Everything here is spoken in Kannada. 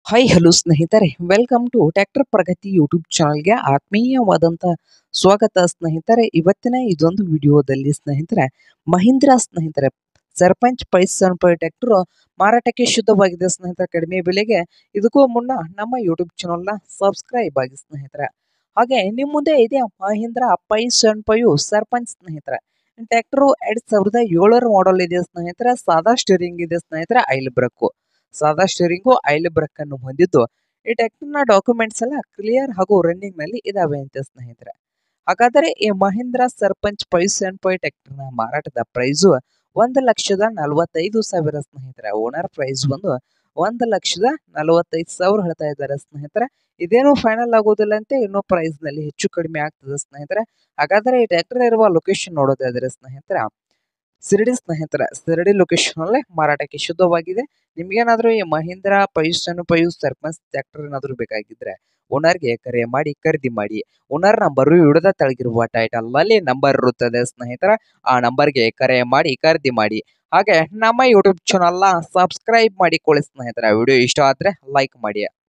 ಹಾಯ್ ಹಲೋ ಸ್ನೇಹಿತರೆ, welcome to tractor Pragati YouTube ಚಾನಲ್ಗೆ ಆತ್ಮೀಯವಾದಂಥ ಸ್ವಾಗತ ಸ್ನೇಹಿತರೆ. ಇವತ್ತಿನ ಇದೊಂದು ವಿಡಿಯೋದಲ್ಲಿ ಸ್ನೇಹಿತರೆ, ಮಹೀಂದ್ರಾ ಸ್ನೇಹಿತರೆ ಸರ್ಪಂಚ್ ಪೈಸ್ 7 ಟ್ರ್ಯಾಕ್ಟರ್ ಮಾರಾಟಕ್ಕೆ ಶುದ್ಧವಾಗಿದೆ ಸ್ನೇಹಿತರೆ, ಕಡಿಮೆ ಬೆಲೆಗೆ. ಇದಕ್ಕೂ ಮುನ್ನ ನಮ್ಮ ಯೂಟ್ಯೂಬ್ ಚಾನಲ್ನ ಸಬ್ಸ್ಕ್ರೈಬ್ ಆಗಿ ಸ್ನೇಹಿತರೆ. ಹಾಗೆ ನಿಮ್ಮ ಮುಂದೆ ಇದೆ ಮಹೀಂದ್ರಾ ಪೈಸ್ 7 ಸರ್ಪಂಚ್ ಸ್ನೇಹಿತರೆ. ಟ್ರ್ಯಾಕ್ಟರ್ 2007 ಮಾಡಲ್ ಇದೆ ಸ್ನೇಹಿತರೆ. ಸಾದಾ ಸ್ಟೀರಿಂಗ್ ಇದೆ ಸ್ನೇಹಿತರೆ, ಆಯಿಲ್ ಬ್ರೇಕ್, ಸಾದಾ ಸ್ಟೀರಿಂಗು ಆಯಿಲ್ ಬ್ರೇಕ್ ಅನ್ನು ಹೊಂದಿದ್ದು, ಈ ಟ್ರ್ಯಾಕ್ಟರ್ನ ಡಾಕ್ಯುಮೆಂಟ್ಸ್ ಎಲ್ಲ ಕ್ಲಿಯರ್ ಹಾಗೂ ರನ್ನಿಂಗ್ ನಲ್ಲಿ ಇದಾವೆ ಅಂತ ಸ್ನೇಹಿತರೆ. ಹಾಗಾದರೆ ಈ ಮಹೀಂದ್ರಾ ಸರ್ಪಂಚ್ 575 ಟ್ರ್ಯಾಕ್ಟರ್ನ ಮಾರಾಟದ ಪ್ರೈಸು 1,45,000 ಸ್ನೇಹಿತರೆ. ಓನರ್ ಪ್ರೈಸ್ ಬಂದು 1,45,000 ಹೇಳ್ತಾ ಇದ್ದಾರೆ ಸ್ನೇಹಿತರೆ. ಇದೇನು ಫೈನಲ್ ಆಗೋದಿಲ್ಲ ಅಂತೆ, ಇನ್ನೂ ಪ್ರೈಸ್ ನಲ್ಲಿ ಹೆಚ್ಚು ಕಡಿಮೆ ಆಗ್ತದೆ ಸ್ನೇಹಿತರೆ. ಹಾಗಾದರೆ ಈ ಟ್ರ್ಯಾಕ್ಟರ್ ಇರುವ ಲೊಕೇಶನ್ ನೋಡೋದಾದ್ರೆ ಸ್ನೇಹಿತರೆ, ಶಿರಡಿ ಸ್ನೇಹಿತರೆ, ಶಿರಡಿ ಲೊಕೇಶನ್ ಅಲ್ಲೇ ಮಾರಾಟಕ್ಕೆ ಶುದ್ಧವಾಗಿದೆ. ನಿಮ್ಗೇನಾದ್ರೂ ಈ ಮಹೀಂದ್ರಾ 575 ಸರ್ಪಂಚ್ ಟ್ರ್ಯಾಕ್ಟರ್ ಏನಾದ್ರು ಬೇಕಾಗಿದ್ರೆ ಓನರ್ಗೆ ಕರೆ ಮಾಡಿ ಖರೀದಿ ಮಾಡಿ. ಓನರ್ ನಂಬರ್ ವಿಡಿಯೋದ ತೆಳಗಿರುವ ಟೈಟಲ್ ಅಲ್ಲಿ ನಂಬರ್ ಇರುತ್ತದೆ ಸ್ನೇಹಿತರೆ, ಆ ನಂಬರ್ಗೆ ಕರೆ ಮಾಡಿ ಖರೀದಿ ಮಾಡಿ. ಹಾಗೆ ನಮ್ಮ ಯೂಟ್ಯೂಬ್ ಚಾನಲ್ನ ಸಬ್ಸ್ಕ್ರೈಬ್ ಮಾಡಿಕೊಳ್ಳಿ ಸ್ನೇಹಿತರೆ. ವಿಡಿಯೋ ಇಷ್ಟ ಆದ್ರೆ ಲೈಕ್ ಮಾಡಿ.